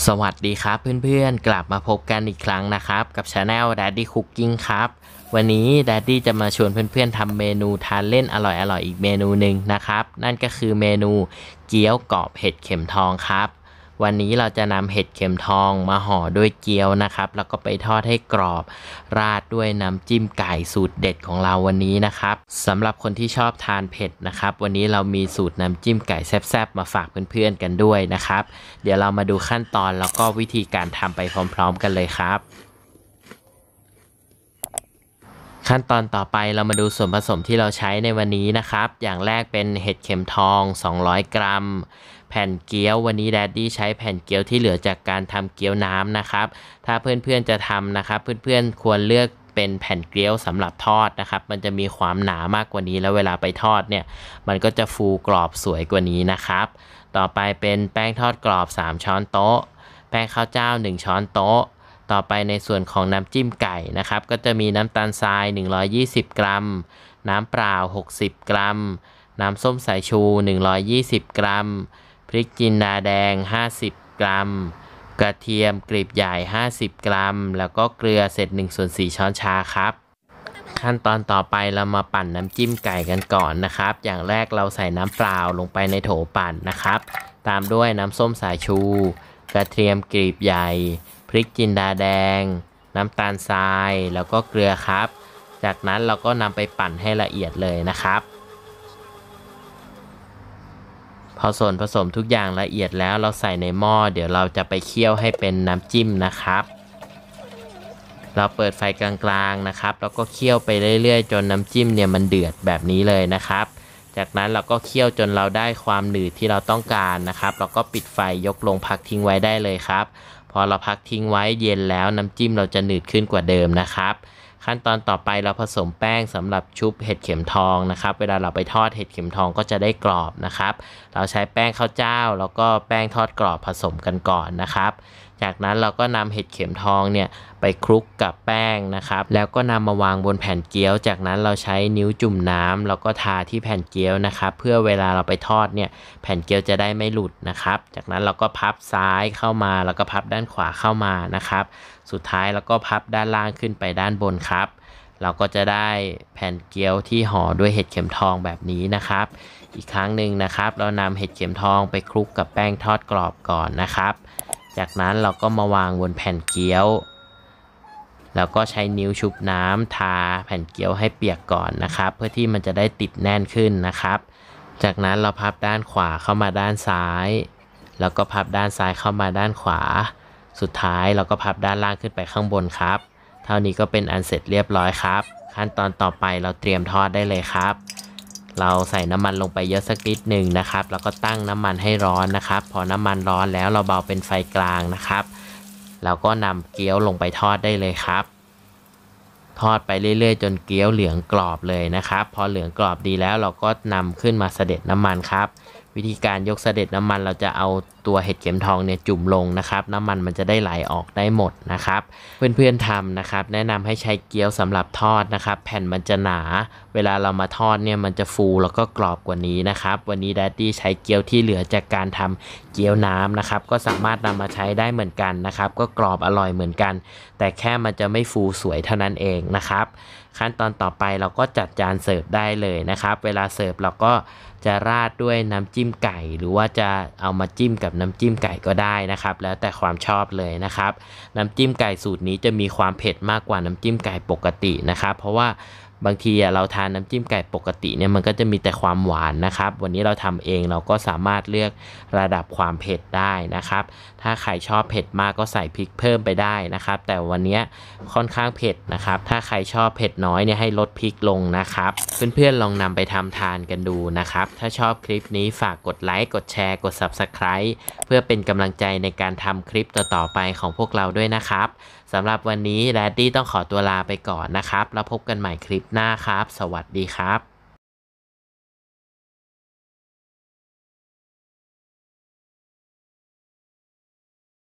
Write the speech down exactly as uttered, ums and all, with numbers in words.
สวัสดีครับเพื่อนๆกลับมาพบกันอีกครั้งนะครับกับ Channel Daddy Cooking ครับวันนี้ Daddy จะมาชวนเพื่อนๆทำเมนูทานเล่นอร่อยๆอีกเมนูหนึ่งนะครับนั่นก็คือเมนูเกี๊ยวกรอบเห็ดเข็มทองครับวันนี้เราจะนำเห็ดเข็มทองมาห่อด้วยเกี๊ยวนะครับแล้วก็ไปทอดให้กรอบราดด้วยน้ำจิ้มไก่สูตรเด็ดของเราวันนี้นะครับสำหรับคนที่ชอบทานเผ็ดนะครับวันนี้เรามีสูตรน้ำจิ้มไก่แซ่บๆมาฝากเพื่อนๆกันด้วยนะครับเดี๋ยวเรามาดูขั้นตอนแล้วก็วิธีการทำไปพร้อมๆกันเลยครับขั้นตอนต่อไปเรามาดูส่วนผสมที่เราใช้ในวันนี้นะครับอย่างแรกเป็นเห็ดเข็มทองสองร้อยกรัมแผ่นเกี๊ยววันนี้แดดดี้ใช้แผ่นเกี๊ยวที่เหลือจากการทำเกี๊ยวน้ำนะครับถ้าเพื่อนๆจะทำนะครับเพื่อนๆควรเลือกเป็นแผ่นเกี๊ยวสำหรับทอดนะครับมันจะมีความหนามากกว่านี้แล้วเวลาไปทอดเนี่ยมันก็จะฟูกรอบสวยกว่านี้นะครับต่อไปเป็นแป้งทอดกรอบสามช้อนโต๊ะแป้งข้าวเจ้าหนึ่งช้อนโต๊ะต่อไปในส่วนของน้ำจิ้มไก่นะครับก็จะมีน้ำตาลทรายหนึ่งร้อยยี่สิบกรัมน้ำเปล่าหกสิบกรัมน้ำส้มสายชูหนึ่งร้อยยี่สิบกรัมพริกจินดาแดงห้าสิบกรัมกระเทียมกลีบใหญ่ห้าสิบกรัมแล้วก็เกลือเศษหนึ่งส่วนสี่ช้อนชาครับขั้นตอนต่อไปเรามาปั่นน้ำจิ้มไก่กันก่อนนะครับอย่างแรกเราใส่น้ำเปล่าลงไปในโถปั่นนะครับตามด้วยน้ำส้มสายชูกระเทียมกลีบใหญ่พริกจินดาแดงน้ำตาลทรายแล้วก็เกลือครับจากนั้นเราก็นำไปปั่นให้ละเอียดเลยนะครับพอส่วนผสมทุกอย่างละเอียดแล้วเราใส่ในหม้อเดี๋ยวเราจะไปเคี่ยวให้เป็นน้ำจิ้มนะครับเราเปิดไฟกลางๆนะครับแล้วก็เคี่ยวไปเรื่อยๆจนน้ำจิ้มเนี่ยมันเดือดแบบนี้เลยนะครับจากนั้นเราก็เคี่ยวจนเราได้ความหนืดที่เราต้องการนะครับเราก็ปิดไฟยกลงพักทิ้งไว้ได้เลยครับพอเราพักทิ้งไว้เย็นแล้วน้ำจิ้มเราจะหนืดขึ้นกว่าเดิมนะครับขั้นตอนต่อไปเราผสมแป้งสำหรับชุบเห็ดเข็มทองนะครับเวลาเราไปทอดเห็ดเข็มทองก็จะได้กรอบนะครับเราใช้แป้งข้าวเจ้าแล้วก็แป้งทอดกรอบผสมกันก่อนนะครับจากนั้นเราก็นำเห็ดเข็มทองเนี่ยไปคลุกกับแป้งนะครับแล้วก็นำมาวางบนแผ่นเกี๊ยวจากนั้นเราใช้นิ้วจุ่มน้ำแล้วก็ทาที่แผ่นเกี๊ยวนะครับเพื่อเวลาเราไปทอดเนี่ยแผ่นเกี๊ยวจะได้ไม่หลุดนะครับจากนั้นเราก็พับซ้ายเข้ามาแล้วก็พับด้านขวาเข้ามานะครับสุดท้ายเราก็พับด้านล่างขึ้นไปด้านบนครับเราก็จะได้แผ่นเกี๊ยวที่ห่อด้วยเห็ดเข็มทองแบบนี้นะครับอีกครั้งหนึ่งนะครับเรานำเห็ดเข็มทองไปคลุกกับแป้งทอดกรอบก่อนนะครับจากนั้นเราก็มาวางบนแผ่นเกี๊ยวแล้วก็ใช้นิ้วชุบน้ำทาแผ่นเกี๊ยวให้เปียกก่อนนะครับเพื่อที่มันจะได้ติดแน่นขึ้นนะครับจากนั้นเราพับด้านขวาเข้ามาด้านซ้ายแล้วก็พับด้านซ้ายเข้ามาด้านขวาสุดท้ายเราก็พับด้านล่างขึ้นไปข้างบนครับเท่านี้ก็เป็นอันเสร็จเรียบร้อยครับขั้นตอนต่อไปเราเตรียมทอดได้เลยครับเราใส่น้ำมันลงไปเยอะสักนิดหนึ่งนะครับแล้วก็ตั้งน้ำมันให้ร้อนนะครับพอน้ำมันร้อนแล้วเราเบาเป็นไฟกลางนะครับแล้วก็นำเกี๊ยวลงไปทอดได้เลยครับทอดไปเรื่อยๆจนเกี๊ยวเหลืองกรอบเลยนะครับพอเหลืองกรอบดีแล้วเราก็นำขึ้นมาเสด็จน้ำมันครับวิธีการยกเสด็จน้ำมันเราจะเอาตัวเห็ดเข็มทองเนี่ยจุ่มลงนะครับน้ำมันมันจะได้ไหลออกได้หมดนะครับเพื่อนๆทำนะครับแนะนำให้ใช้เกี๊ยวสำหรับทอดนะครับแผ่นมันจะหนาเวลาเรามาทอดเนี่ยมันจะฟูแล้วก็กรอบกว่านี้นะครับวันนี้แดดดี้ใช้เกี๊ยวที่เหลือจากการทำเกี๊ยวน้ำนะครับก็สามารถนำมาใช้ได้เหมือนกันนะครับก็กรอบอร่อยเหมือนกันแต่แค่มันจะไม่ฟูสวยเท่านั้นเองนะครับขั้นตอนต่อไปเราก็จัดจานเสิร์ฟได้เลยนะครับเวลาเสิร์ฟเราก็จะราดด้วยน้ำจิ้มไก่หรือว่าจะเอามาจิ้มกับน้ำจิ้มไก่ก็ได้นะครับแล้วแต่ความชอบเลยนะครับน้ำจิ้มไก่สูตรนี้จะมีความเผ็ดมากกว่าน้ำจิ้มไก่ปกตินะครับเพราะว่าบางทีเราทานน้ำจิ้มไก่ปกติเนี่ยมันก็จะมีแต่ความหวานนะครับวันนี้เราทำเองเราก็สามารถเลือกระดับความเผ็ดได้นะครับถ้าใครชอบเผ็ดมากก็ใส่พริกเพิ่มไปได้นะครับแต่วันนี้ค่อนข้างเผ็ดนะครับถ้าใครชอบเผ็ดน้อยเนี่ยให้ลดพริกลงนะครับเพื่อนๆลองนำไปทำทานกันดูนะครับถ้าชอบคลิปนี้ฝากกดไลค์กดแชร์กด ซับสไครบ์ เพื่อเป็นกำลังใจในการทำคลิปต่อๆไปของพวกเราด้วยนะครับสำหรับวันนี้แดดดี้ต้องขอตัวลาไปก่อนนะครับแล้วพบกันใหม่คลิปหน้าครับสวัสดีครับ